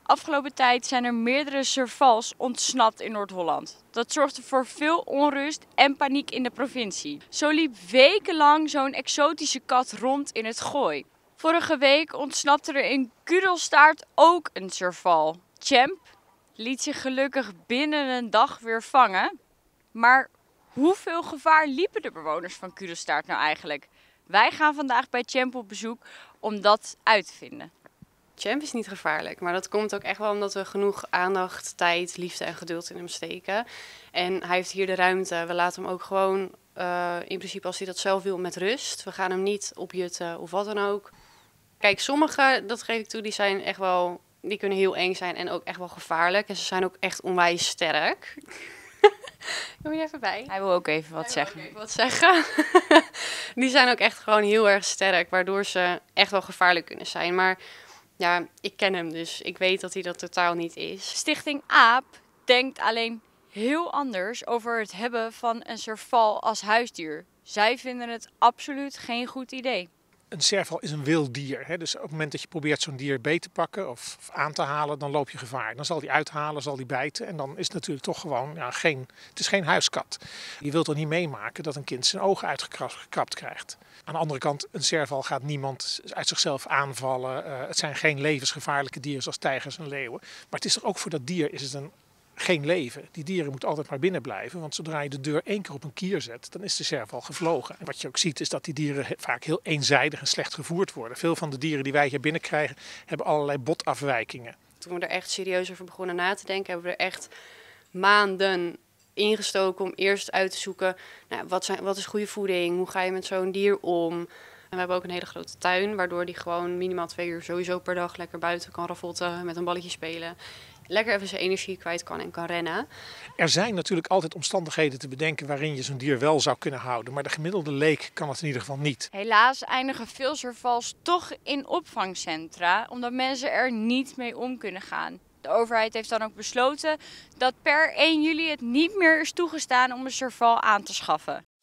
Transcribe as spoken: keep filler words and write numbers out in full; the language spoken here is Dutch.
Afgelopen tijd zijn er meerdere servals ontsnapt in Noord-Holland. Dat zorgde voor veel onrust en paniek in de provincie. Zo liep wekenlang zo'n exotische kat rond in het Gooi. Vorige week ontsnapte er in Kudelstaart ook een serval. Champ liet zich gelukkig binnen een dag weer vangen. Maar hoeveel gevaar liepen de bewoners van Kudelstaart nou eigenlijk? Wij gaan vandaag bij Champ op bezoek om dat uit te vinden. Champ is niet gevaarlijk, maar dat komt ook echt wel omdat we genoeg aandacht, tijd, liefde en geduld in hem steken. En hij heeft hier de ruimte. We laten hem ook gewoon, uh, in principe als hij dat zelf wil, met rust. We gaan hem niet opjutten of wat dan ook. Kijk, sommige, dat geef ik toe, die zijn echt wel, die kunnen heel eng zijn en ook echt wel gevaarlijk. En ze zijn ook echt onwijs sterk. Kom je even bij? Hij wil ook even wat Hij zeggen. wil ook even wat zeggen. Die zijn ook echt gewoon heel erg sterk, waardoor ze echt wel gevaarlijk kunnen zijn. Maar ja, ik ken hem dus. Ik weet dat hij dat totaal niet is. Stichting AAP denkt alleen heel anders over het hebben van een serval als huisdier. Zij vinden het absoluut geen goed idee. Een serval is een wild dier. Hè? Dus op het moment dat je probeert zo'n dier beet te pakken of, of aan te halen, dan loop je gevaar. Dan zal die uithalen, zal die bijten en dan is het natuurlijk toch gewoon ja, geen, het is geen huiskat. Je wilt toch niet meemaken dat een kind zijn ogen uitgekrapt krijgt. Aan de andere kant, een serval gaat niemand uit zichzelf aanvallen. Uh, het zijn geen levensgevaarlijke dieren zoals tijgers en leeuwen. Maar het is toch ook voor dat dier is het een geen leven. Die dieren moeten altijd maar binnen blijven. Want zodra je de deur één keer op een kier zet, dan is de serval gevlogen. En wat je ook ziet is dat die dieren vaak heel eenzijdig en slecht gevoerd worden. Veel van de dieren die wij hier binnenkrijgen hebben allerlei botafwijkingen. Toen we er echt serieus over begonnen na te denken, hebben we er echt maanden ingestoken om eerst uit te zoeken, nou, wat, zijn, wat is goede voeding, hoe ga je met zo'n dier om. En we hebben ook een hele grote tuin, waardoor die gewoon minimaal twee uur sowieso per dag lekker buiten kan ravotten, met een balletje spelen. Lekker even zijn energie kwijt kan en kan rennen. Er zijn natuurlijk altijd omstandigheden te bedenken waarin je zo'n dier wel zou kunnen houden. Maar de gemiddelde leek kan het in ieder geval niet. Helaas eindigen veel servals toch in opvangcentra, omdat mensen er niet mee om kunnen gaan. De overheid heeft dan ook besloten dat per één juli het niet meer is toegestaan om een serval aan te schaffen.